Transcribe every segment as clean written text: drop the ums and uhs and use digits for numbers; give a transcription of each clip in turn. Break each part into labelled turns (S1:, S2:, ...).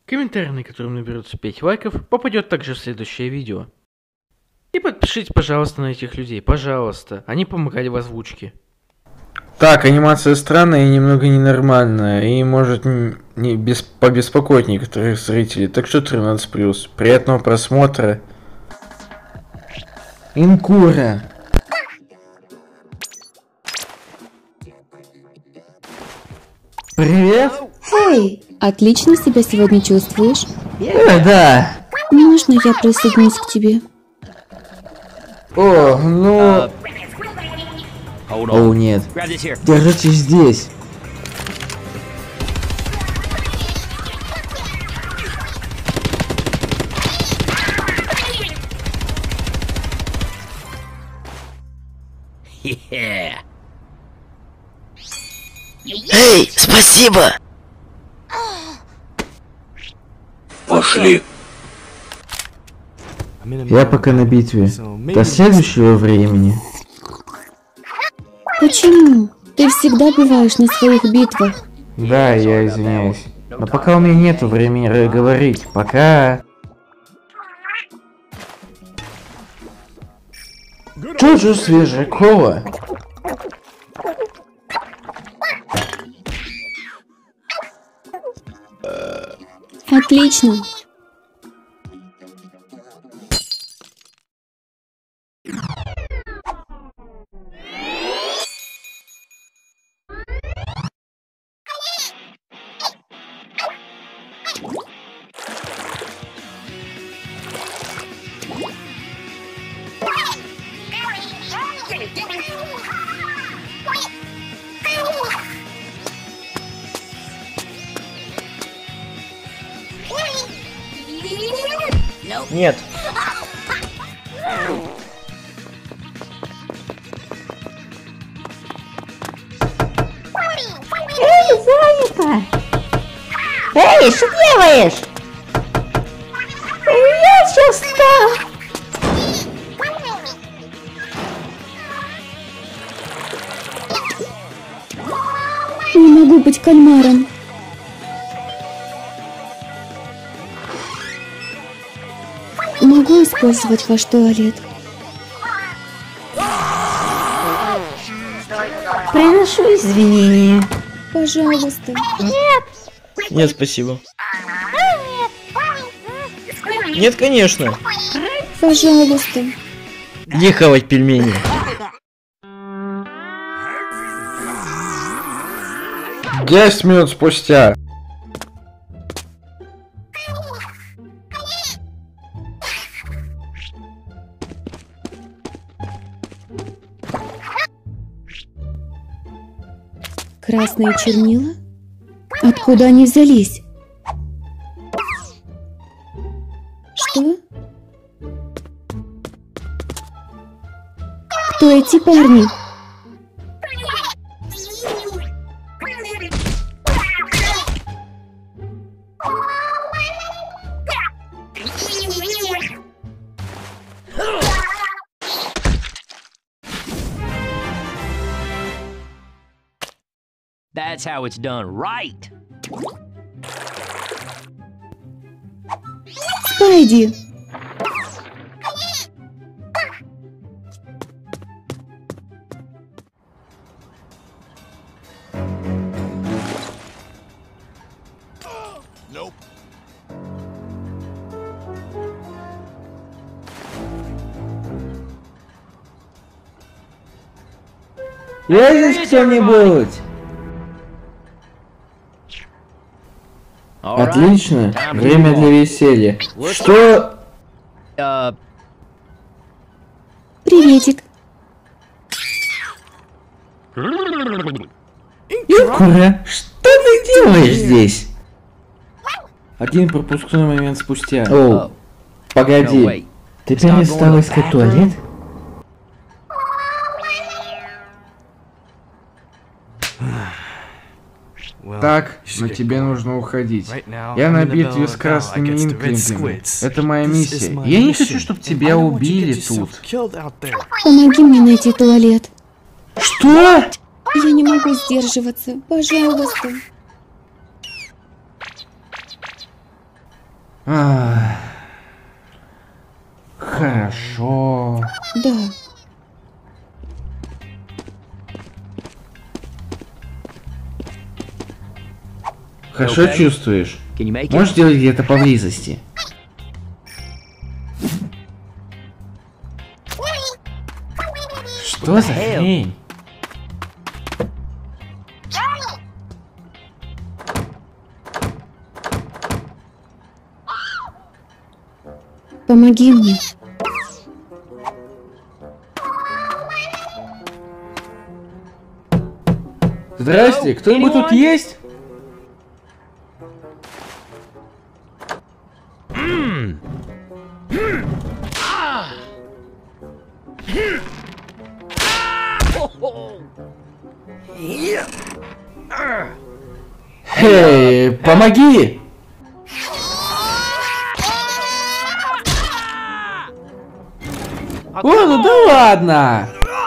S1: Комментарий, на котором наберется 5 лайков, попадет также в следующее видео. И подпишитесь, пожалуйста, на этих людей, пожалуйста, они помогали в озвучке.
S2: Так, анимация странная и немного ненормальная, и может побеспокоить некоторых зрителей, так что 13+. Приятного просмотра. Инкура. Привет.
S3: Эй, отлично себя сегодня чувствуешь?
S2: Да.
S3: Можно я присоединюсь к тебе?
S2: О, ну... О, нет. Держитесь здесь.
S4: Эй, спасибо! Пошли.
S2: Я пока на битве. До следующего времени.
S3: Почему? Ты всегда бываешь на своих битвах.
S2: Да, я извиняюсь. Но пока у меня нету времени говорить. Пока. Что же свежая кола?
S3: Отлично.
S2: Нет.
S5: Эй, зайка! Эй, что делаешь? Я сейчас
S3: Не могу быть кальмаром. Могу использовать ваш туалет?
S5: приношу извинения.
S3: Пожалуйста.
S6: Нет, спасибо. Нет, конечно.
S3: Пожалуйста.
S6: Где хавать пельмени?
S2: 10 минут спустя.
S3: Красные чернила? Откуда они взялись? Что? Кто эти парни?
S7: That's how it's done right.
S3: Спайди!
S2: Есть кто-нибудь? Отлично. Время для веселья. Что?
S3: Приветик.
S2: Юкура, что ты делаешь здесь? Один пропускной момент спустя. О, погоди. Ты перестал искать туалет? Так, но тебе нужно уходить. Я на битве с красными инклингами. Это моя миссия. Я не хочу, чтобы тебя убили тут.
S3: Помоги мне найти туалет.
S2: Что?
S3: Я не могу сдерживаться. Пожалуйста.
S2: Хорошо.
S3: Да.
S2: Хорошо чувствуешь?
S7: Can you make it?
S2: Можешь делать где-то поблизости? Что за хрень?
S3: Помоги мне.
S2: Здрасте, кто-нибудь тут есть? Эй, помоги! О, ну да ладно!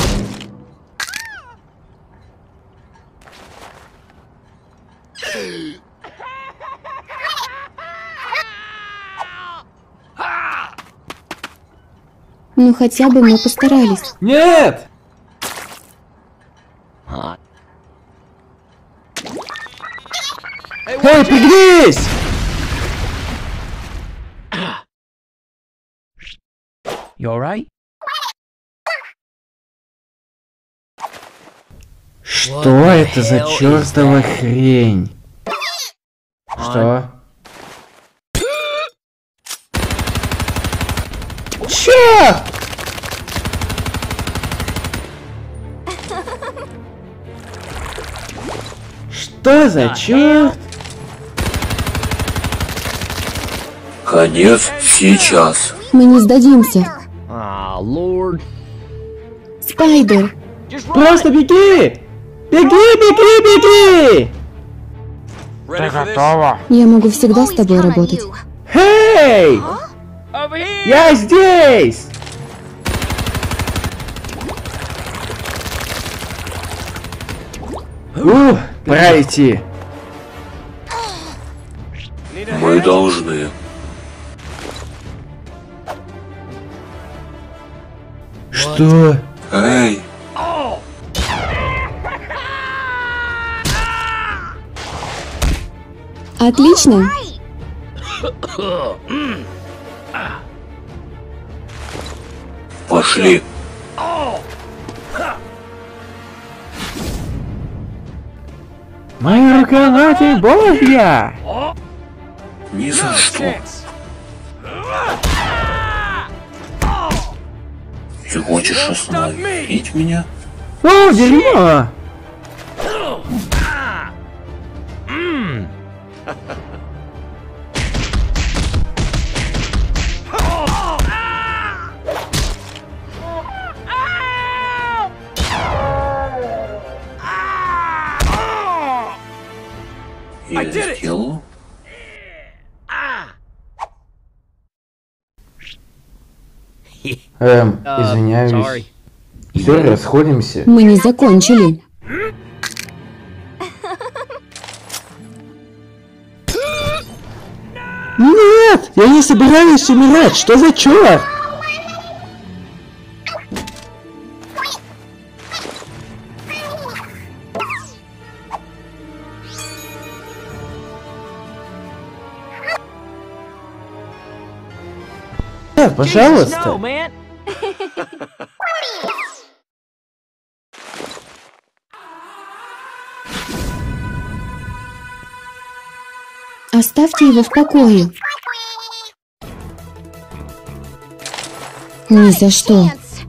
S3: Ну хотя бы мы постарались.
S2: Нет! Эй, пригнись!
S7: You alright?
S2: Что это за чертова хрень? Что? Чё? Что за черт?
S4: Конец сейчас.
S3: Мы не сдадимся.
S7: Ah, Lord.
S3: Спайдер,
S2: Просто беги! Беги, беги, беги!
S1: Ты готова?
S3: я могу всегда с тобой работать.
S2: Эй! Я здесь! Пора идти.
S4: Мы должны.
S2: Что?
S4: Эй,
S3: Отлично.
S4: пошли.
S2: Моя рука на тебе божья!
S4: Ни за что. Ты хочешь остановить меня?
S2: О, дерьмо!
S4: Я сделал.
S2: Извиняюсь.
S7: Sorry.
S2: Все, расходимся.
S3: Мы не закончили.
S2: Нет! Я не собираюсь умирать! Что за черт? Нет, пожалуйста!
S7: No, man.
S3: Оставьте его в покое. Ни за что.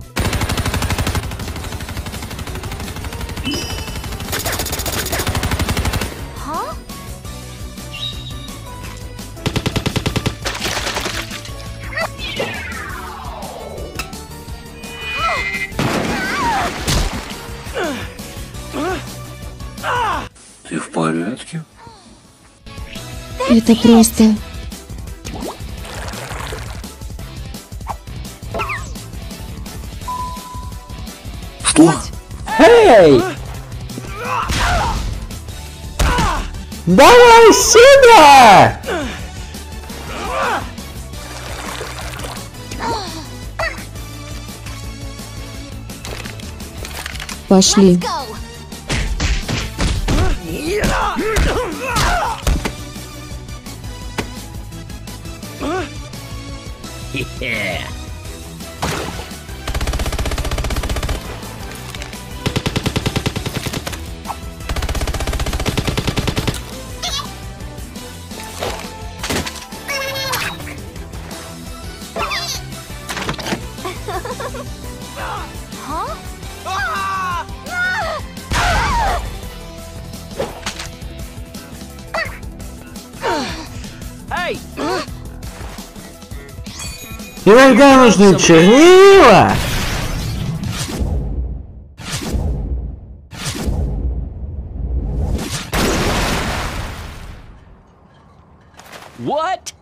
S4: Ты в порядке?
S3: Это просто...
S4: Что?
S2: Эй! Давай сюда!
S3: Пошли.
S2: Иногда нужны чернила.
S7: What?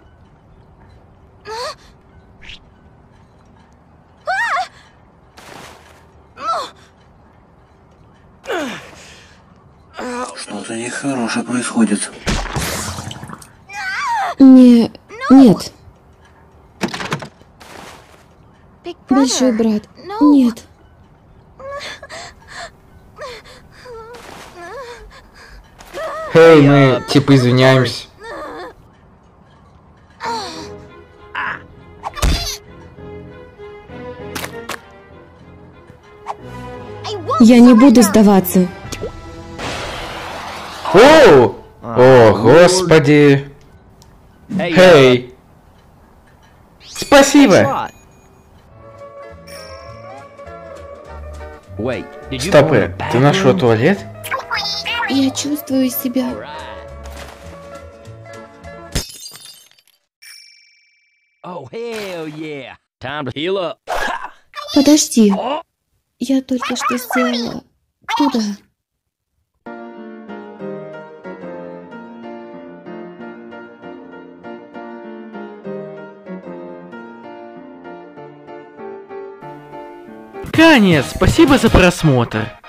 S4: Что-то нехорошее происходит.
S3: Нет. Большой брат. Нет.
S2: Эй, мы типа извиняемся.
S3: Я не буду сдаваться.
S2: О, господи. Эй. Спасибо. Стоп, ты нашел туалет?
S3: Я чувствую себя...
S7: Oh, hell yeah. Time to heal up.
S3: Подожди. Я только что сделала... Туда.
S1: Конец. Спасибо за просмотр.